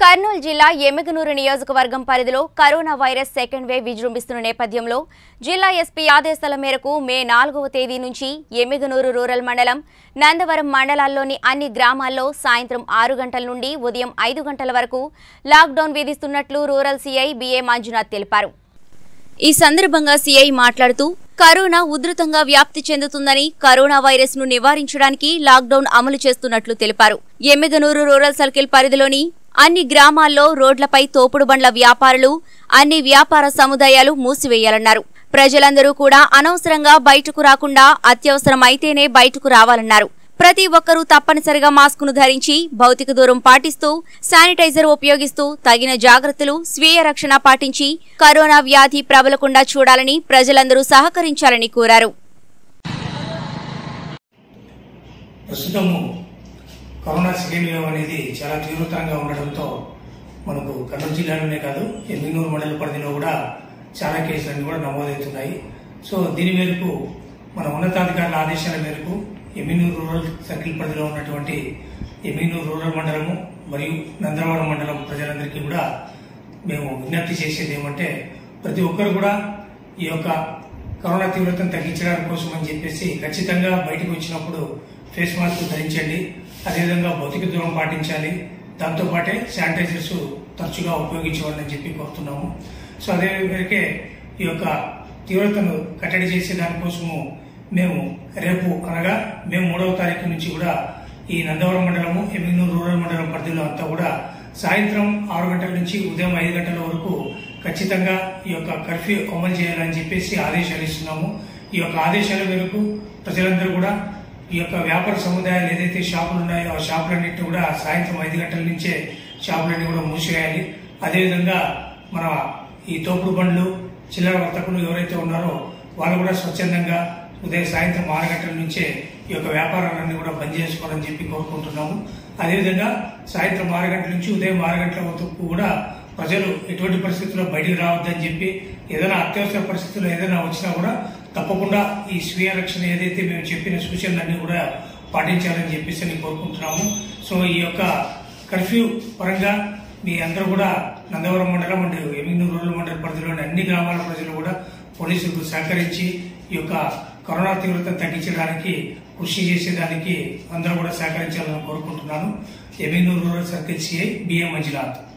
కర్నూలు జిల్లా ఎమ్మిగనూరు నియోజకవర్గం పరిధిలో కరోనా వైరస్ సెకండ్ వేవ్ విజృంభిస్తున్న నేపథ్యంలో జిల్లా ఎస్పీ ఆదేశాల మేరకు మే 4వ తేదీ నుంచి ఎమ్మిగనూరు రూరల్ మండలం, నందవరం మండలాల్లోని అన్ని గ్రామాల్లో సాయంత్రం 6 గంటల నుండి ఉదయం 5 గంటల వరకు లాక్డౌన్ విధిస్తున్నట్లు రూరల్ సీఐ బిఏ మంజునాథ్ తెలిపారు. ఈ సందర్భంగా సీఐ మాట్లాడుతూ కరోనా ఉధృతంగా వ్యాప్తి చెందుతుందని, కరోనా వైరస్ ను నివారించడానికి లాక్డౌన్ అమలు చేస్తున్నట్లు తెలిపారు. ఎమ్మిగనూరు రూరల్ సర్కిల్ పరిధిలోని అన్ని గ్రామాల్లో రోడ్లపై తోపుడు బండ్ల వ్యాపారులు, అన్ని వ్యాపార సముదాయాలు మూసివేయాలన్నారు. ప్రజలందరూ కూడా అనవసరంగా బయటకు రాకుండా అత్యవసరమైతేనే బయటకు రావాలన్నారు. ప్రతి ఒక్కరూ తప్పనిసరిగా మాస్కును ధరించి, భౌతిక దూరం పాటిస్తూ, శానిటైజర్ ఉపయోగిస్తూ తగిన జాగ్రత్తలు, స్వీయ రక్షణ పాటించి కరోనా వ్యాధి ప్రబలకుండా చూడాలని ప్రజలందరూ సహకరించాలని కోరారు. కరోనా సెకండ్ వేవ్ అనేది చాలా తీవ్రతరంగా ఉండడంతో మనకు కర్నూలు జిల్లాలోనే కాదు ఎమ్మిగనూరు మండల పరిధిలో కూడా చాలా కేసులన్నీ కూడా నమోదవుతున్నాయి. సో దీని మేరకు మన ఉన్నతాధికారుల ఆదేశాల మేరకు ఎమ్మిగనూరు రూరల్ సర్కిల్ పరిధిలో ఉన్నటువంటి ఎమ్మిగనూరు రూరల్ మండలము మరియు నందవరం మండలం ప్రజలందరికీ కూడా మేము విజ్ఞప్తి చేసేది ఏమంటే, ప్రతి ఒక్కరు కూడా ఈ యొక్క కరోనా తీవ్రతను తగ్గించడానికి కోసం అని చెప్పేసి ఖచ్చితంగా బయటకు వచ్చినప్పుడు ఫేస్ మాస్క్ ధరించండి, అదేవిధంగా భౌతిక దూరం పాటించాలి, దాంతోపాటే శానిటైజర్స్ తరచుగా ఉపయోగించవాలని చెప్పి కోరుతున్నాము. సో అదే మేరకే ఈ యొక్క తీవ్రతను కట్టడి చేసే దానికోసము మేము రేపు అనగా మే 3వ తారీఖు నుంచి కూడా ఈ నందవరం మండలము, ఎమ్మిగనూరు రూరల్ మండలం పరిధిలో అంతా కూడా సాయంత్రం 6 గంటల నుంచి ఉదయం 5 గంటల వరకు ఖచ్చితంగా ఈ యొక్క కర్ఫ్యూ అమలు చేయాలని చెప్పేసి ఆదేశాలు ఇస్తున్నాము. ఈ యొక్క ఆదేశాల మేరకు ప్రజలందరూ కూడా ఈ యొక్క వ్యాపార సముదాయాలు ఏదైతే షాపులు ఉన్నాయో ఆ షాపులన్నింటినీ కూడా సాయంత్రం 5 గంటల నుంచే షాపులన్నీ కూడా మూసివేయాలి. అదేవిధంగా మన ఈ తోపుడు బండ్లు, చిల్లర వర్తకులు ఎవరైతే ఉన్నారో వాళ్ళు కూడా స్వచ్ఛందంగా ఉదయం సాయంత్రం 6 గంటల నుంచే ఈ యొక్క వ్యాపారాలన్నీ కూడా బంద్ చేసుకోవాలని చెప్పి కోరుకుంటున్నాము. అదేవిధంగా సాయంత్రం 6 గంటల నుంచి ఉదయం 6 గంటల వరకు కూడా ప్రజలు ఎటువంటి పరిస్థితుల్లో బయటికి రావద్దని చెప్పి, ఏదైనా అత్యవసర పరిస్థితుల్లో ఏదైనా వచ్చినా కూడా తప్పకుండా ఈ స్వీయ రక్షణ ఏదైతే మేము చెప్పిన సూచనలన్నీ కూడా పాటించాలని చెప్పేసి కోరుకుంటున్నాము. సో ఈ యొక్క కర్ఫ్యూ పరంగా మీ అందరూ కూడా నందవరం మండలం అండ్ ఎమ్మిగనూరు రూరల్ మండల పరిధిలోని అన్ని గ్రామాల ప్రజలు కూడా పోలీసులకు సహకరించి ఈ యొక్క కరోనా తీవ్రతను తగ్గించడానికి కృషి చేసేదానికి అందరూ కూడా సహకరించాలని కోరుకుంటున్నాను. Emmiganur rural circle CI BA Manjunath.